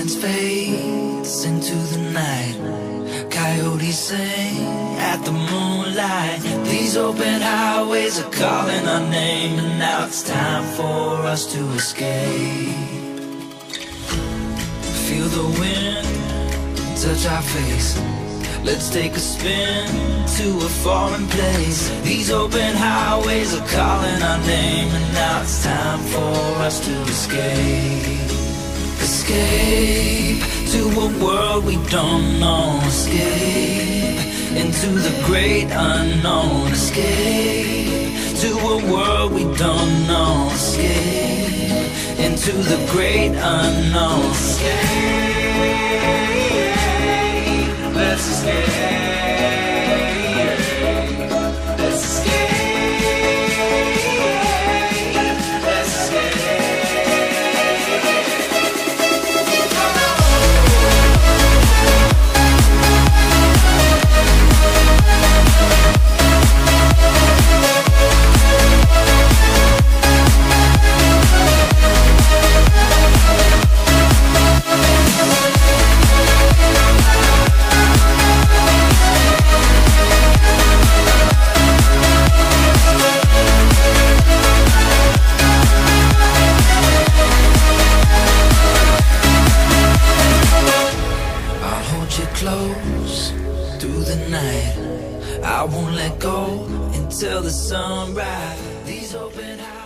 silence fades into the night. Coyotes sing at the moonlight. These open highways are calling our name, and now it's time for us to escape. Feel the wind touch our face. Let's take a spin to a foreign place. These open highways are calling our name, and now it's time for us to escape. Escape to a world we don't know. Escape into the great unknown. Escape to a world we don't know. Escape into the great unknown. Escape, let's escape. Let's escape. Let's escape. Close through the night. I won't let go until the sunrise. These open eyes.